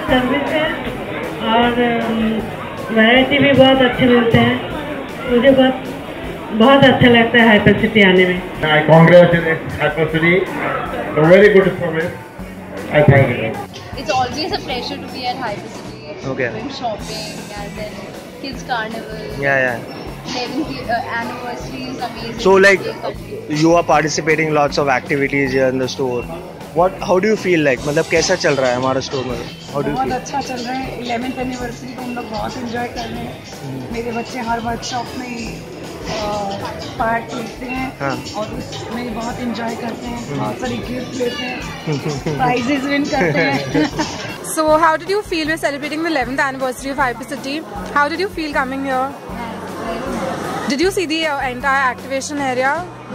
Service है और variety भी बहुत अच्छे मिलते हैं। मुझे बहुत अच्छा लगता है HyperCITY आने में। I congratulate HyperCITY for very good service. I thank you. It's always a pleasure to be at HyperCITY. Okay. Doing shopping and then kids carnival. Yeah. 11th anniversary is amazing. So like you are participating lots of activities here in the store. How do you feel like? मतलब कैसा चल रहा है हमारा store में? How do you feel? बहुत अच्छा चल रहा है। 11th एनिवर्सरी को हम लोग बहुत एंजॉय कर रहे हैं। मेरे बच्चे हर वर्कशॉप में पार्ट लेते हैं। हाँ। और उसमें बहुत एंजॉय करते हैं। बहुत सारी गिफ्ट लेते हैं, प्राइजेस विन करते हैं। So how did you feel we're celebrating the 11th anniversary of HyperCITY? How did you feel coming here? Did you see the entire activation area?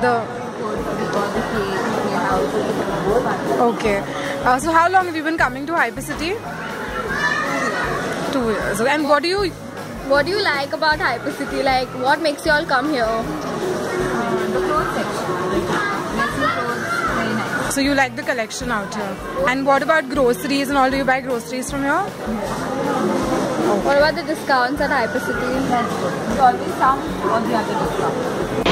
Okay. So how long have you been coming to HyperCITY? 2 years. And what do you like about HyperCITY? Like, what makes you all come here? The clothes section. Messy clothes, very nice. So you like the collection out here. And what about groceries and all? Do you buy groceries from here? What about the discounts at HyperCITY? That's good. We always come all the other discounts.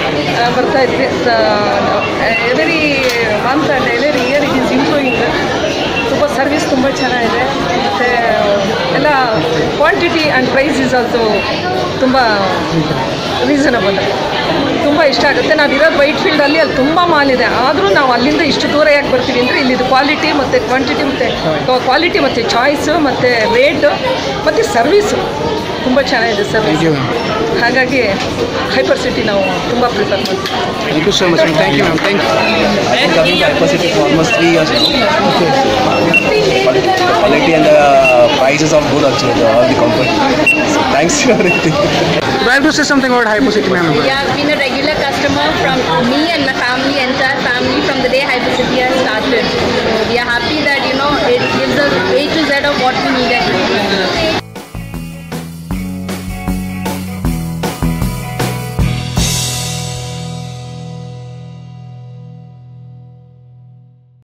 Every month and every year it is improving. Super service ತುಂಬ ಚೆನ್ನಾಗಿದೆ ಮತ್ತು ಎಲ್ಲ quantity and price is also ತುಂಬ reasonable. ತುಂಬ ಇಷ್ಟ ಆಗುತ್ತೆ. ನಾವಿರೋದು white ಫೀಲ್ಡಲ್ಲಿ ಅಲ್ಲಿ ತುಂಬ ಮಾಲ್ ಇದೆ, ಆದರೂ ನಾವು ಅಲ್ಲಿಂದ ಇಷ್ಟು ದೂರ ಯಾಕೆ ಬರ್ತೀವಿ ಅಂದರೆ ಇಲ್ಲಿದು ಕ್ವಾಲಿಟಿ ಮತ್ತು ಕ್ವಾಂಟಿಟಿ ಮತ್ತು ಕ್ವಾಲಿಟಿ ಮತ್ತು ಚಾಯ್ಸು ಮತ್ತು ರೇಟ್ ಮತ್ತು ಸರ್ವೀಸು ತುಂಬ ಚೆನ್ನಾಗಿದೆ ಸರ್ವಿಸ್. ಹಾಗಾಗಿ HyperCITY ನಾವು ತುಂಬ ಪ್ರಿಫರ್ ಮಾಡ್ತೀವಿ. Thank you so much. Thank you, ma'am. Thank you. I've been coming to HyperCITY for almost 3 years now. Okay. But the quality and the prices are good actually. All the comfort. So thanks for everything. Do I have to say something about HyperCITY, ma'am? Yeah, I've been a regular customer from me and my family, entire family, from the day HyperCITY has started. So we are happy that it gives us A to Z of what we needed.